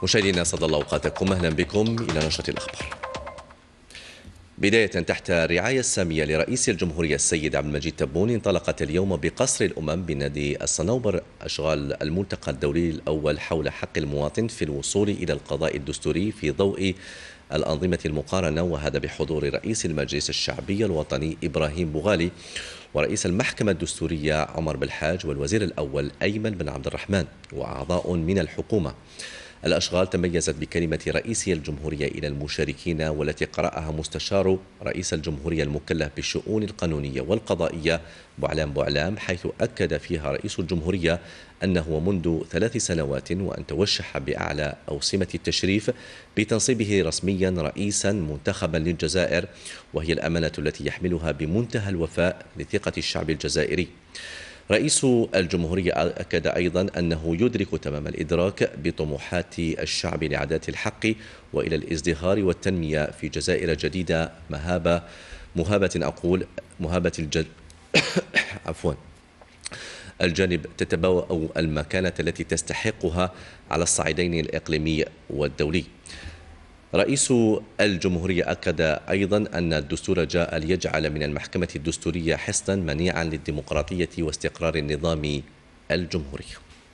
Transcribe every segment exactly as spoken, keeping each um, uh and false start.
مشاهدينا اسعد الله اوقاتكم، اهلا بكم الى نشرة الاخبار. بداية تحت الرعاية السامية لرئيس الجمهورية السيد عبد المجيد تبون، انطلقت اليوم بقصر الأمم بنادي الصنوبر أشغال الملتقى الدولي الأول حول حق المواطن في الوصول إلى القضاء الدستوري في ضوء الأنظمة المقارنة، وهذا بحضور رئيس المجلس الشعبي الوطني إبراهيم بوغالي ورئيس المحكمة الدستورية عمر بالحاج والوزير الأول أيمن بن عبد الرحمن وأعضاء من الحكومة. الأشغال تميزت بكلمة رئيس الجمهورية إلى المشاركين، والتي قرأها مستشار رئيس الجمهورية المكلف بالشؤون القانونية والقضائية بوعلام بوعلام، حيث أكد فيها رئيس الجمهورية أنه منذ ثلاث سنوات وأن توشح بأعلى أوسمة التشريف بتنصيبه رسميا رئيسا منتخبا للجزائر، وهي الأمانة التي يحملها بمنتهى الوفاء لثقة الشعب الجزائري. رئيس الجمهورية أكد أيضا أنه يدرك تمام الإدراك بطموحات الشعب لعدالة الحق وإلى الازدهار والتنمية في جزائر جديدة مهابة مهابة أقول مهابة الجد عفوا الجانب تتبوأ المكانة التي تستحقها على الصعيدين الإقليمي والدولي. رئيس الجمهورية أكد أيضا أن الدستور جاء ليجعل من المحكمة الدستورية حصنا منيعا للديمقراطية واستقرار النظام الجمهوري.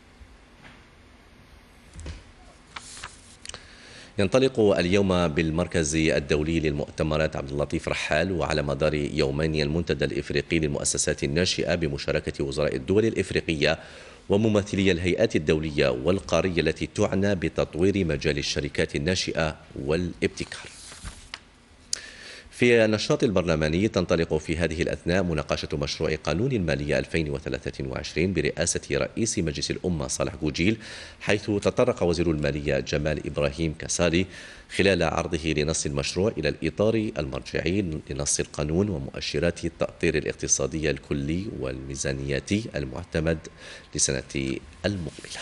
ينطلق اليوم بالمركز الدولي للمؤتمرات عبد اللطيف رحال، وعلى مدار يومين المنتدى الإفريقي للمؤسسات الناشئة بمشاركة وزراء الدول الإفريقية وممثلي الهيئات الدولية والقارية التي تعنى بتطوير مجال الشركات الناشئة والابتكار. في النشاط البرلماني تنطلق في هذه الأثناء مناقشة مشروع قانون المالية ألفين وثلاثة وعشرين برئاسة رئيس مجلس الأمة صالح جوجيل، حيث تطرق وزير المالية جمال إبراهيم كسالي خلال عرضه لنص المشروع إلى الإطار المرجعي لنص القانون ومؤشرات التأطير الاقتصادي الكلي والميزانيات المعتمد لسنة المقبلة.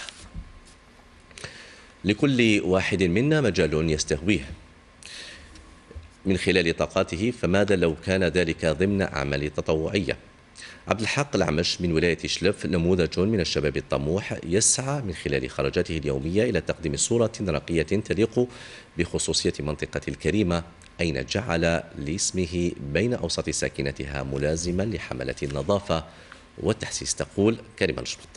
لكل واحد منا مجال يستهويه من خلال طاقاته، فماذا لو كان ذلك ضمن أعمال تطوعية؟ عبد الحق العمش من ولاية شلف نموذج من الشباب الطموح يسعى من خلال خرجاته اليومية إلى تقديم صورة راقية تليق بخصوصية منطقة الكريمة، أين جعل لاسمه بين أوساط ساكنتها ملازما لحملة النظافة والتحسيس. تقول كريمة الشبط.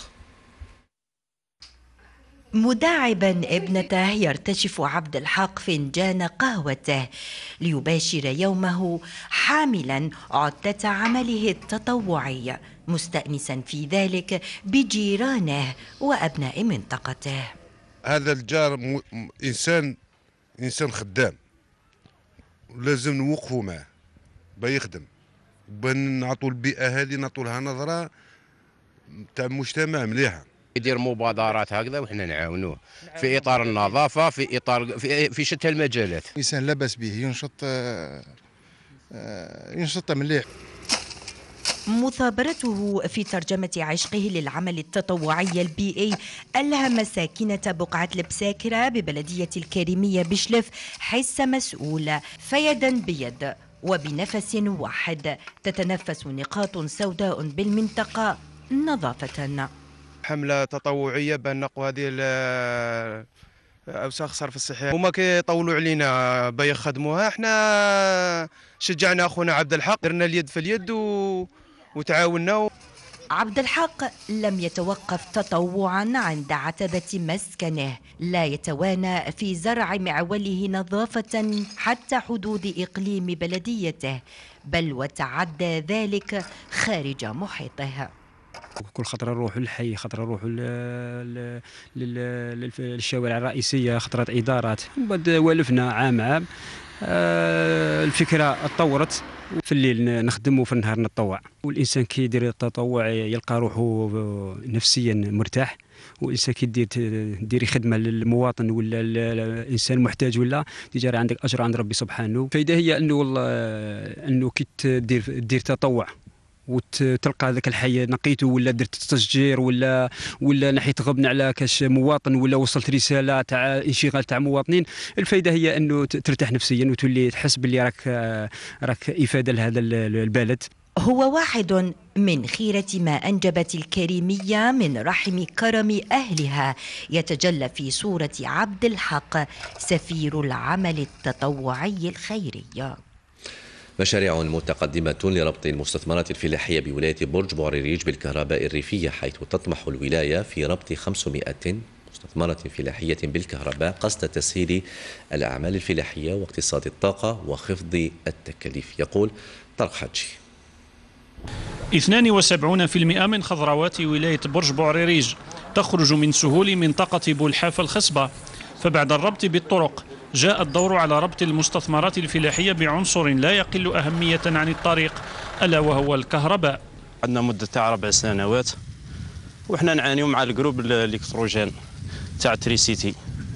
مداعبا ابنته يرتشف عبد الحق فنجان قهوته ليباشر يومه حاملا عدة عمله التطوعي، مستأنسا في ذلك بجيرانه وأبناء منطقته. هذا الجار م... إنسان إنسان خدام، لازم نوقفوا معه بيخدم، بنعطوا البيئة هذه نعطوا لها نظرة تاع مجتمع مليحة. يدير مبادرات هكذا وحنا نعاونوه في اطار النظافه، في اطار في, في شتى المجالات. انسان لا باس به، ينشط ينشط مليح. مثابرته في ترجمة عشقه للعمل التطوعي البيئي ألهم ساكنة بقعة البساكرة ببلدية الكريمية بشلف حس مسؤول، فيدا بيد وبنفس واحد تتنفس نقاط سوداء بالمنطقة نظافة. حملة تطوعية بان نقوا هذه اوساخ صرف الصحي، هما كيطولوا علينا با يخدموها، احنا شجعنا اخونا عبد الحق، درنا اليد في اليد و... وتعاوننا. عبد الحق لم يتوقف تطوعا عند عتبة مسكنه، لا يتوانى في زرع معوله نظافة حتى حدود إقليم بلديته، بل وتعدى ذلك خارج محيطه. كل خطره نروحوا للحي، خطره نروحوا للشوارع الرئيسيه، خطرات ادارات، بعد والفنا عام عام. الفكره تطورت، في الليل نخدم وفي النهار نتطوع، والانسان كي يدير التطوع يلقى روحه نفسيا مرتاح، والانسان كي دير ديري خدمه للمواطن ولا الانسان محتاج ولا تجاري عندك اجر عند ربي سبحانه. الفائده هي انه والله انه كي تدير دير تطوع وتلقى هذاك الحي نقيته، ولا درت تشجير، ولا ولا ناحيه غبن على كاش مواطن، ولا وصلت رساله تاع انشغال تاع مواطنين. الفائده هي انه ترتاح نفسيا وتولي تحس باللي راك راك افاده لهذا البلد. هو واحد من خيرة ما أنجبت الكريمية من رحم كرم أهلها، يتجلى في صورة عبد الحق سفير العمل التطوعي الخيري. مشاريع متقدمة لربط المستثمرات الفلاحية بولاية برج بوعريريج بالكهرباء الريفية، حيث تطمح الولاية في ربط خمسمائة مستثمرة فلاحية بالكهرباء قصد تسهيل الأعمال الفلاحية واقتصاد الطاقة وخفض التكاليف. يقول طارق حاجي. اثنين وسبعين بالمئة من خضروات ولاية برج بوعريريج تخرج من سهول منطقة بولحاف الخصبة، فبعد الربط بالطرق جاء الدور على ربط المستثمرات الفلاحية بعنصر لا يقل أهمية عن الطريق، ألا وهو الكهرباء. عندنا مدة تاع أربع سنوات وإحنا نعانيو مع الجروب الإلكتروجين تاع تريسيتي،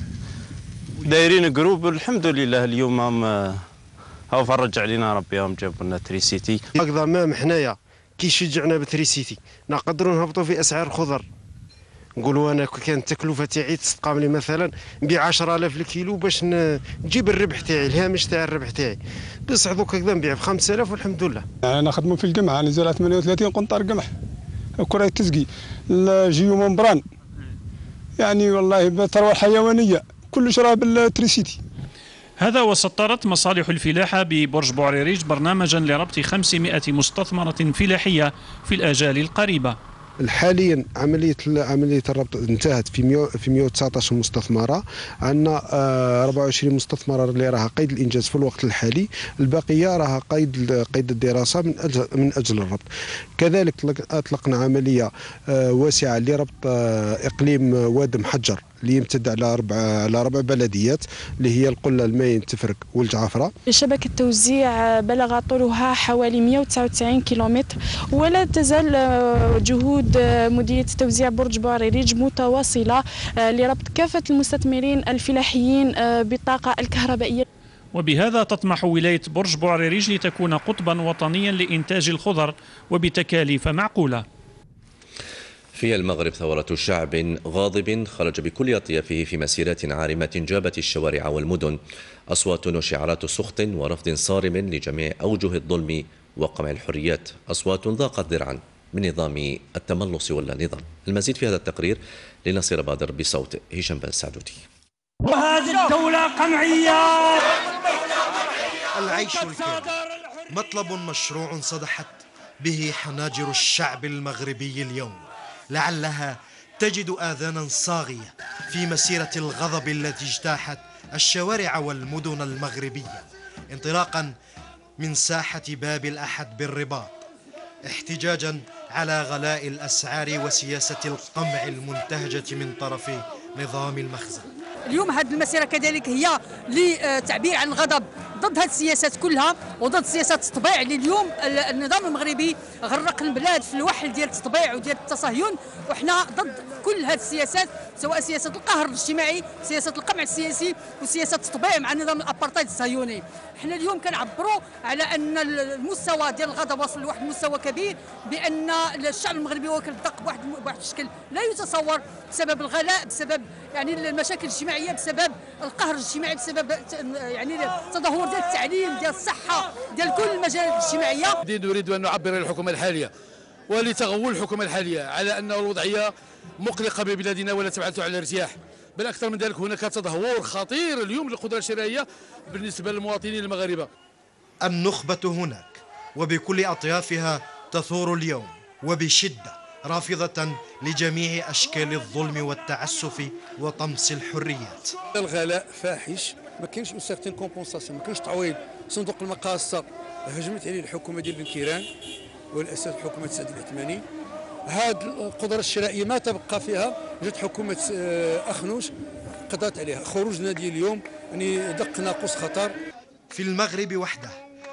دايرين جروب الحمد لله. اليوم هم هاو فرج علينا ربي، هم جابوا لنا تريسيتي. هكذا مام حنايا كي شجعنا بتريسيتي نقدروا نهبطوا في أسعار الخضر. نقولوا انا كانت التكلفه تاعي تستقام لي مثلا نبيع عشرة آلاف الكيلو باش نجيب الربح تاعي، الهامش تاع الربح تاعي، بصح دوك هكذا نبيع ب خمسة آلاف والحمد لله. انا نخدموا في القمح، انا زرعت ثمانية وثلاثين قنطار قمح، كره تسقي الجيو ممبران، يعني والله ثروه حيوانيه كلش راه بالتريسيتي. هذا وسطرت مصالح الفلاحة ببرج بوعريريج برنامجا لربط خمسمائة مستثمرة فلاحية في الآجال القريبة. حاليا عمليه عمليه الربط انتهت في في مئة وتسعة عشر مستثمره، عندنا أربعة وعشرين مستثمره اللي راها قيد الانجاز في الوقت الحالي، الباقيه راها قيد قيد الدراسه من اجل من اجل الربط. كذلك اطلقنا عمليه واسعه لربط اقليم واد محجر اللي يمتد على اربع على ربع بلديات اللي هي القله، الماين، تفرق والجعفره. شبكه التوزيع بلغ طولها حوالي مئة وتسعة وتسعين كيلومتر، ولا تزال جهود مديريه توزيع برج بوعريريج متواصله لربط كافه المستثمرين الفلاحيين بالطاقه الكهربائيه. وبهذا تطمح ولاية برج بوعريريج لتكون قطبا وطنيا لإنتاج الخضر وبتكاليف معقولة. في المغرب ثورة شعب غاضب خرج بكل أطيافه في مسيرات عارمة جابت الشوارع والمدن، أصوات وشعارات سخط ورفض صارم لجميع أوجه الظلم وقمع الحريات، أصوات ضاقت ذرعا من نظام التملص ولا نظام. المزيد في هذا التقرير لنصير بادر بصوت هشام بن سعدودي. وهذه الدولة قمعية. العيش الكريم مطلب مشروع صدحت به حناجر الشعب المغربي اليوم، لعلها تجد آذانا صاغية في مسيرة الغضب التي اجتاحت الشوارع والمدن المغربية، انطلاقا من ساحة باب الأحد بالرباط، احتجاجا على غلاء الأسعار وسياسة القمع المنتهجة من طرف نظام المخزن. اليوم هذه المسيرة كذلك هي لتعبير عن الغضب ضد هذه السياسات كلها وضد سياسة التطبيع اللي اليوم النظام المغربي غرق البلاد في الوحل ديال التطبيع وديال التصهين، وحنا ضد كل هذه السياسات، سواء سياسة القهر الاجتماعي، سياسة القمع السياسي، وسياسة التطبيع مع نظام الابارتايد الصهيوني. حنا اليوم كنعبروا على ان المستوى ديال الغضب وصل لواحد المستوى كبير، بان الشعب المغربي هو كيدق بواحد بواحد الشكل لا يتصور بسبب الغلاء، بسبب يعني المشاكل الاجتماعيه، بسبب القهر الاجتماعي، بسبب يعني تدهور ديال التعليم، ديال الصحه، ديال كل المجالات الاجتماعيه. نريد ان نعبر للحكومه الحاليه ولتغول الحكومه الحاليه على ان الوضعيه مقلقه ببلادنا ولا تبعث على الارتياح، بل اكثر من ذلك هناك تدهور خطير اليوم للقدره الشرائيه بالنسبه للمواطنين المغاربه. النخبه هناك وبكل اطيافها تثور اليوم وبشده، رافضة لجميع أشكال الظلم والتعسف وطمس الحريات. الغلاء فاحش، ما كاينش سيغتين كومبونساسيون، ما كاينش تعويض. صندوق المقاصة هجمت عليه الحكومة ديال بن كيران والأساس حكومة سعد العثماني. هذه القدرة الشرائية ما تبقى فيها، جات حكومة أخنوش قضت عليها. خروجنا ديال اليوم يعني دق ناقوس خطر. في المغرب وحده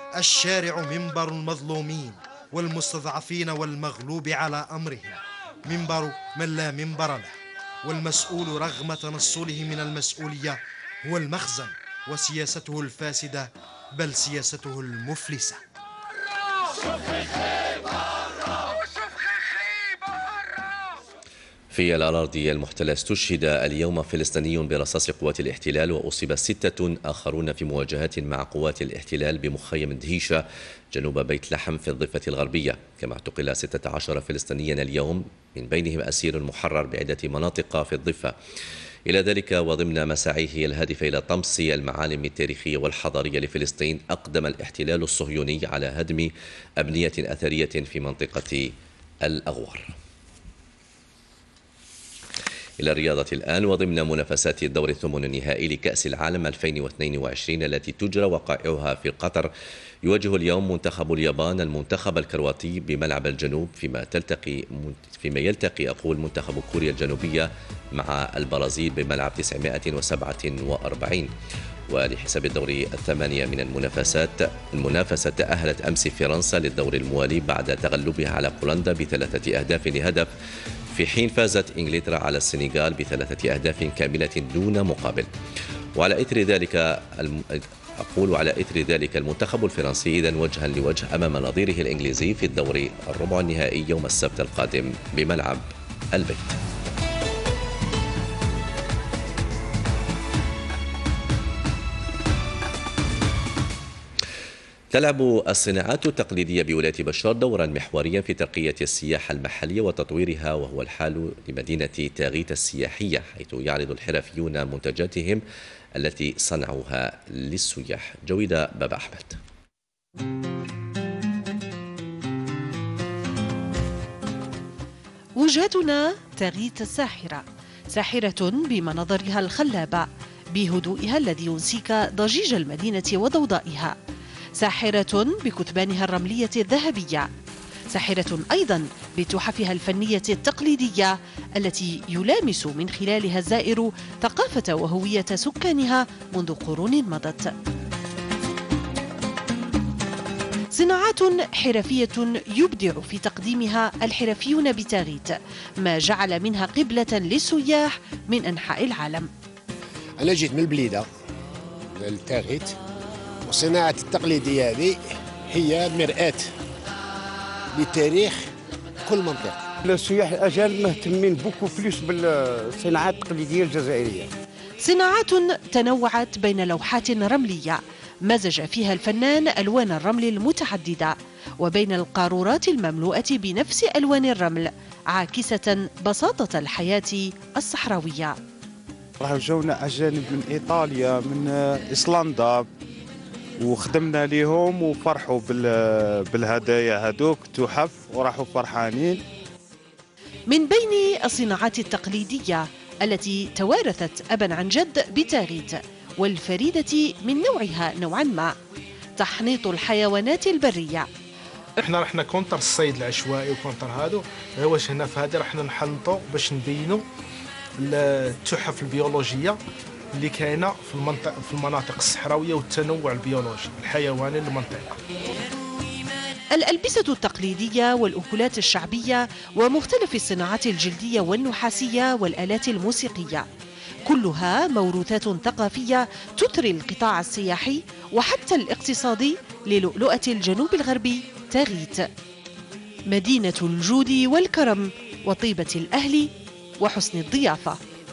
الشارع منبر المظلومين والمستضعفين والمغلوب على أمرهم، منبر من لا منبر له، والمسؤول رغم تنصله من المسؤولية هو المخزن وسياسته الفاسدة، بل سياسته المفلسة. في في الأراضي المحتلة استشهد اليوم فلسطيني برصاص قوات الاحتلال، وأصيب ستة آخرون في مواجهات مع قوات الاحتلال بمخيم دهيشة جنوب بيت لحم في الضفة الغربية. كما اعتقل ستة عشر فلسطينيا اليوم، من بينهم أسير محرر بعدة مناطق في الضفة. إلى ذلك وضمن مساعيه الهادفة إلى طمس المعالم التاريخية والحضارية لفلسطين، أقدم الاحتلال الصهيوني على هدم أبنية أثرية في منطقة الأغوار. إلى الرياضة الآن، وضمن منافسات الدور الثمن النهائي لكأس العالم ألفين واثنين وعشرين التي تجرى وقائعها في قطر، يواجه اليوم منتخب اليابان المنتخب الكرواتي بملعب الجنوب، فيما تلتقي فيما يلتقي أقول منتخب كوريا الجنوبية مع البرازيل بملعب تسعمائة وسبعة وأربعين. ولحساب الدور الثمانية من المنافسات المنافسة تأهلت أمس فرنسا للدور الموالي بعد تغلبها على بولندا بثلاثة أهداف لهدف، في حين فازت إنجلترا على السنغال بثلاثة أهداف كاملة دون مقابل. وعلى إثر ذلك أقول على إثر ذلك المنتخب الفرنسي إذن وجها لوجه أمام نظيره الإنجليزي في الدور الربع النهائي يوم السبت القادم بملعب البيت. تلعب الصناعات التقليدية بولاية بشار دورا محوريا في ترقية السياحة المحلية وتطويرها، وهو الحال لمدينة تاغيت السياحية، حيث يعرض الحرفيون منتجاتهم التي صنعوها للسياح. جويدة بابا أحمد. وجهتنا تاغيت الساحرة، ساحرة بمناظرها الخلابة، بهدوئها الذي ينسيك ضجيج المدينة وضوضائها، ساحرة بكتبانها الرملية الذهبية، ساحرة أيضا بتحفها الفنية التقليدية التي يلامس من خلالها الزائر ثقافة وهوية سكانها منذ قرون مضت. صناعات حرفية يبدع في تقديمها الحرفيون بتاغيت، ما جعل منها قبلة للسياح من أنحاء العالم. أنا جيت من البليدة لتاغيت، والصناعة التقليدية هذه هي مرآة لتاريخ كل منطقة. السياح الأجانب مهتمين بوكو فلوس بالصناعات التقليدية الجزائرية. صناعات تنوعت بين لوحات رملية مزج فيها الفنان ألوان الرمل المتعددة، وبين القارورات المملوءة بنفس ألوان الرمل، عاكسة بساطة الحياة الصحراوية. راهو جونا أجانب من إيطاليا، من إيسلندا، وخدمنا ليهم وفرحوا بالهدايا هذوك تحف وراحوا فرحانين. من بين الصناعات التقليدية التي توارثت أبا عن جد بتاغيت والفريدة من نوعها نوعا ما، تحنيط الحيوانات البرية. احنا رحنا كونتر الصيد العشوائي وكونتر هادو، واش هنا في هذه رحنا نحنطوا باش نبينوا التحف البيولوجية اللي كاينه في المنطقه في المناطق الصحراويه والتنوع البيولوجي الحيواني للمنطقه. الألبسة التقليدية والأكلات الشعبية ومختلف الصناعات الجلدية والنحاسية والآلات الموسيقية، كلها موروثات ثقافية تثري القطاع السياحي وحتى الاقتصادي للؤلؤة الجنوب الغربي تاغيت، مدينة الجود والكرم وطيبة الأهل وحسن الضيافة.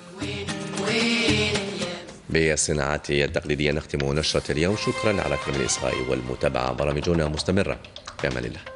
بالصناعات التقليدية نختم نشرة اليوم. شكرا على كرم الإصغاء والمتابعة، برامجنا مستمرة في أمان الله.